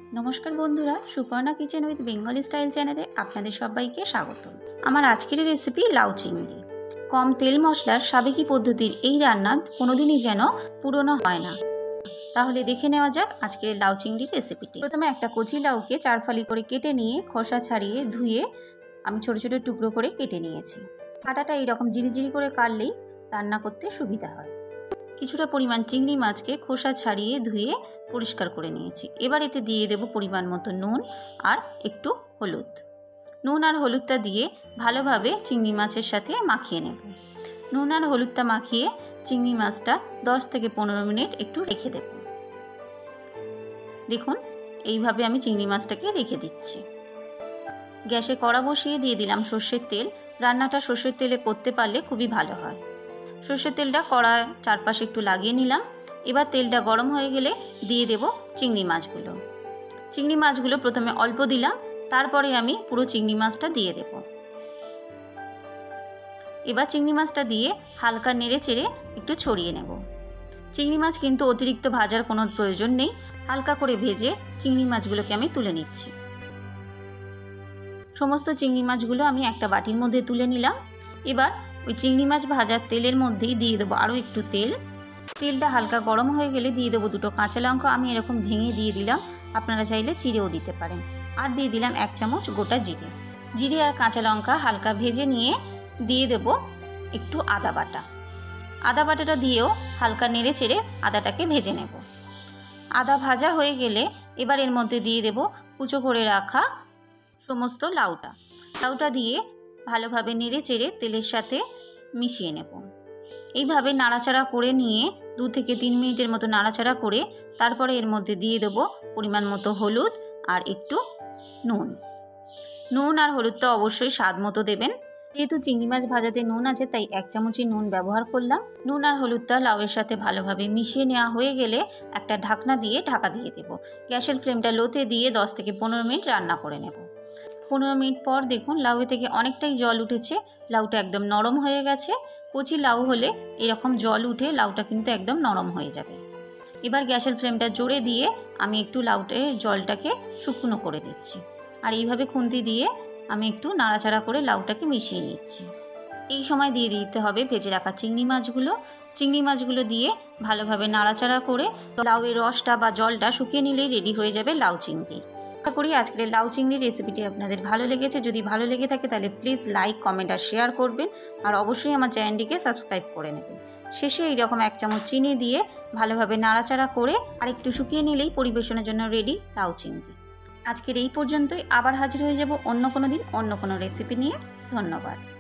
नमस्कार बंधुरा Suparna kitchen with Bengali style चैनेले आपनादेर सबाइके स्वागत। आमार आजकेर रेसिपि लाउ चिंगड़ी। कम तेल मशलार साबेकी पद्धतिर एई रान्ना कोनोदिनই जेन पुरोनो हय ना। ताहले देखे नेওয়া যাক आजकेर लाउ चिंगड़िर रेसिपिटी। प्रथमे एकटा कचि लाउके चार फाली करे केटे निये खोसा छाड़िये धुए आमी छोटो छोटो टुकरो करे केटे नियेछि। काटाटा एरकम झिरिझिरि करे काटलेই रान्ना करते सुविधा हय। কিছুটা পরিমাণ চিংড়ি মাছকে খোসা ছাড়িয়ে ধুয়ে পরিষ্কার করে নিয়েছি। এবার এতে দিয়ে দেব পরিমাণ মতো নুন আর একটু হলুদ। নুন আর হলুদটা দিয়ে ভালোভাবে চিংড়ি মাছের সাথে মাখিয়ে নেব। নুন আর হলুদটা মাখিয়ে চিংড়ি মাছটা 10 থেকে 15 মিনিট একটু রেখে দেব। দেখুন এইভাবে আমি চিংড়ি মাছটাকে রেখে দিচ্ছি। গ্যাসে কড়া বসিয়ে দিয়ে দিলাম সরষের তেল। রান্নাটা সরষের তেলে করতে পারলে খুবই ভালো হয়। সরষের তেলটা কড়ায় চারপাশে একটু লাগিয়ে নিলাম। এবার তেলটা গরম হয়ে গেলে দিয়ে দেব চিংড়ি মাছগুলো। চিংড়ি মাছগুলো প্রথমে অল্প দিলাম, তারপরে আমি পুরো চিংড়ি মাছটা দিয়ে দেব। এবার চিংড়ি মাছটা দিয়ে হালকা নেড়ে চেড়ে একটু ছড়িয়ে নেব। চিংড়ি মাছ কিন্তু অতিরিক্ত ভাজার কোনো প্রয়োজন নেই। হালকা করে ভেজে চিংড়ি মাছগুলোকে আমি তুলে নিচ্ছি। সমস্ত চিংড়ি মাছগুলো আমি একটা বাটির মধ্যে তুলে নিলাম। এবার ওই চিংড়ি মাছ ভাজার তেলের মধ্যেই দিয়ে দেবো আরও একটু তেল। তেলটা হালকা গরম হয়ে গেলে দিয়ে দেবো দুটো কাঁচা লঙ্কা। আমি এরকম ভেঙে দিয়ে দিলাম, আপনারা চাইলে চিড়েও দিতে পারেন। আর দিয়ে দিলাম 1 চামচ গোটা জিরে। জিরে আর কাঁচা লঙ্কা হালকা ভেজে নিয়ে দিয়ে দেব একটু আদা বাটা। আদা বাটাটা দিয়েও হালকা নেড়ে চেড়ে আদাটাকে ভেজে নেব। আদা ভাজা হয়ে গেলে এবার এর মধ্যে দিয়ে দেব কুচো করে রাখা সমস্ত লাউটা দিয়ে ভালোভাবে নেড়ে চেড়ে তেলের সাথে মিশিয়ে নেব। এইভাবে নাড়াচাড়া করে নিয়ে 2 থেকে 3 মিনিটের মতো নাড়াচাড়া করে তারপরে এর মধ্যে দিয়ে দেব পরিমাণ মতো হলুদ আর একটু নুন। নুন আর হলুদটা অবশ্যই স্বাদ মতো দেবেন। যেহেতু চিংড়ি মাছ ভাজাতে নুন আছে তাই 1 চামচই নুন ব্যবহার করলাম। নুন আর হলুদটা লাউয়ের সাথে ভালোভাবে মিশিয়ে নেওয়া হয়ে গেলে একটা ঢাকনা দিয়ে ঢাকা দিয়ে দেব। গ্যাসের ফ্লেমটা লোতে দিয়ে 10 থেকে 15 মিনিট রান্না করে নেব। 15 মিনিট পর দেখুন লাউ থেকে অনেকটাই জল উঠেছে। লাউটা একদম নরম হয়ে গেছে। কচি লাউ হলে এরকম জল উঠে লাউটা কিন্তু একদম নরম হয়ে যাবে। এবার গ্যাসের ফ্লেমটা জোরে দিয়ে আমি একটু জলটাকে শুকনো করে দিচ্ছি। আর এইভাবে খুন্তি দিয়ে আমি একটু নাড়াচাড়া করে লাউটাকে মিশিয়ে নিচ্ছি। এই সময় দিয়ে দিতে হবে ভেজে রাখা চিংড়ি মাছগুলো দিয়ে ভালোভাবে নাড়াচাড়া করে লাউয়ের রসটা বা জলটা শুকিয়ে নিলেই রেডি হয়ে যাবে লাউ চিংড়ি। আশা করি আজকের লাউ চিংড়ির রেসিপিটি আপনাদের ভালো লেগেছে। যদি ভালো লেগে থাকে তাহলে প্লিজ লাইক, কমেন্ট আর শেয়ার করবেন। আর অবশ্যই আমার চ্যানেলটিকে সাবস্ক্রাইব করে নেবেন। শেষে এইরকম 1 চামচ চিনি দিয়ে ভালোভাবে নাড়াচাড়া করে আর একটু শুকিয়ে নিলেই পরিবেশনের জন্য রেডি লাউ চিংড়ি। আজকের এই পর্যন্তই। আবার হাজির হয়ে যাব অন্য কোনো দিন অন্য কোনো রেসিপি নিয়ে। ধন্যবাদ।